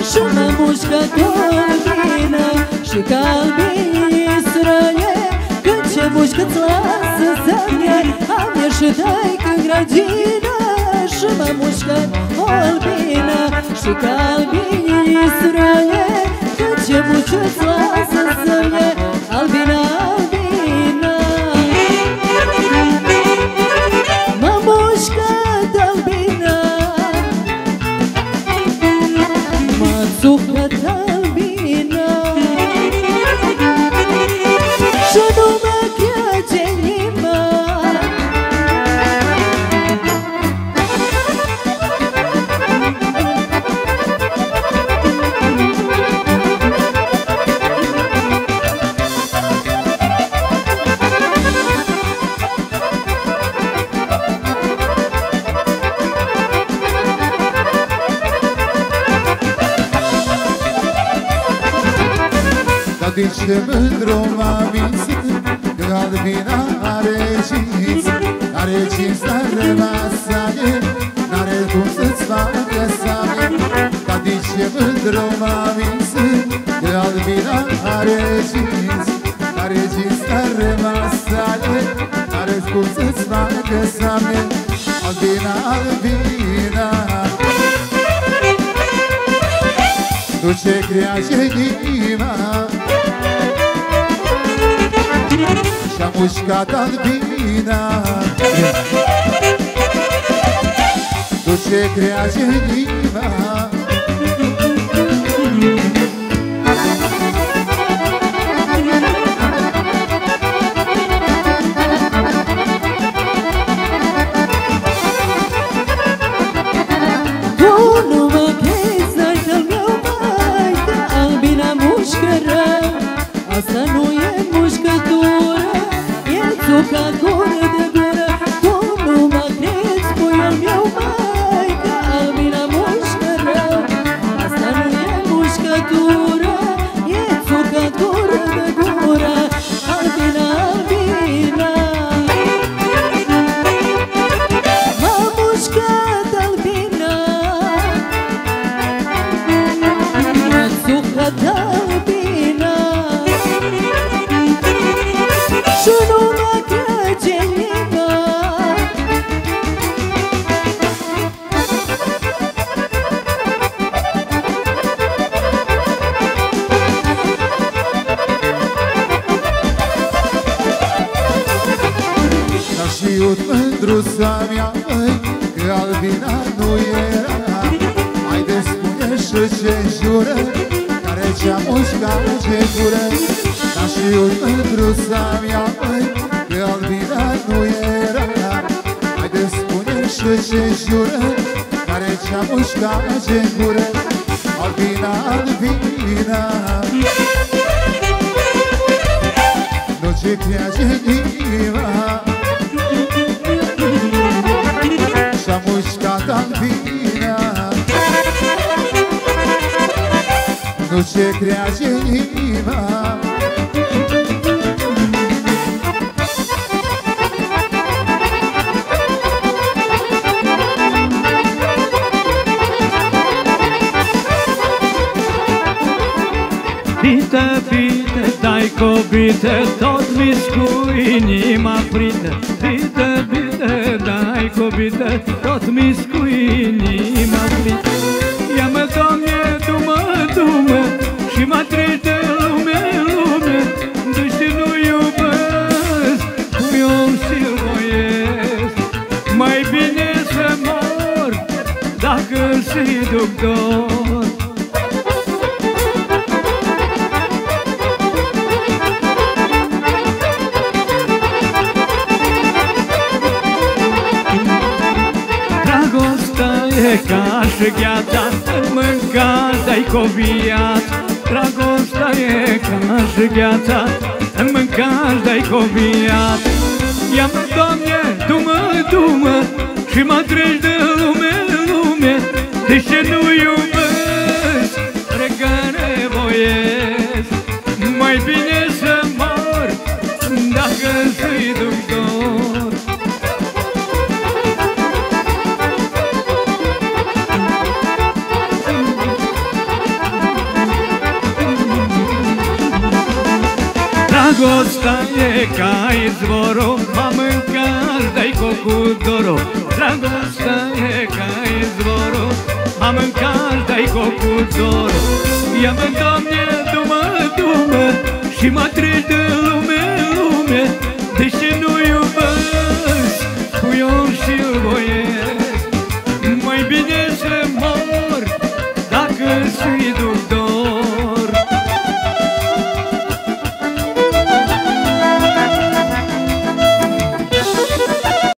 Și mă mușcă colbină și calbinii străie, când ce mușcă-ți lasă să-mi am ieșit aici în grădină. Și mă mușcă colbină și calbinii străie, când ce mușcă-ți lasă să-mi albina, albina. Mă mușcă de-albina, mă țucă de-albina, și nu mă crede nimeni. De ce mândru m-am mințit, că albina are cinți, are cinți, n-are masane, n-are cum să-ți facă same. Dar de ce mândru m-am mințit, că albina are cinți, are cinți, n-are masane, n-are cum să-ți facă same. Albina, albina, tu ce creați inima, și-a mușcat albina. Tu ce creați inima, Tu nu mă crezi, n-ai meu mai, că albina mușcă rău. Asta nu e mușcătură, e țuca gură de gură. Tu nu mă crezi, puiul meu mai, că albina mușcă rău. Asta nu e mușcătură, e țuca gură de gură. Albina, albina, m-a mușcat albina, mă țucă de albina, și nu mă crede nimeni. n-a știut mândruța mea, măi, că albina nu era. Haide spune și ce jură, care ce-a mușcat ce gură. N-a știut mândruța mea, măi, că albina nu era. Haide spune și ce jură, care ce-a mușcat ce gură. Albina, albina, nu ce creați inima, și-a mușcat albina. Nu ce creați inima, Bite, bite, dai cobite, tot mi-s cu inima frită. Bite, bite, dai cobite, tot mi-s cu inima frită. Ia-mă, Doamne, du-mă, du-mă, și mă treci de lume, lume, deși nu iubesc, cum eu și-l voiesc. Mai bine să mor, dacă și duc dor. E ca și gheața, în mâncat ai coviat. Dragostea e ca și gheața, în mâncat ai coviat. Ia-mă, Doamne, du-mă, du-mă, și mă treci de lume, lume, deși nu iubesc, regare voiesc. Mai bine să mor, dacă să-i duc dor. Dragostea e ca izvorul, am mâncat, dai cu dorul. Dragostea e ca izvorul, am mâncat, dai cu dorul. Ia-mă, Doamne, du-mă, du-mă, și mă treci de lume.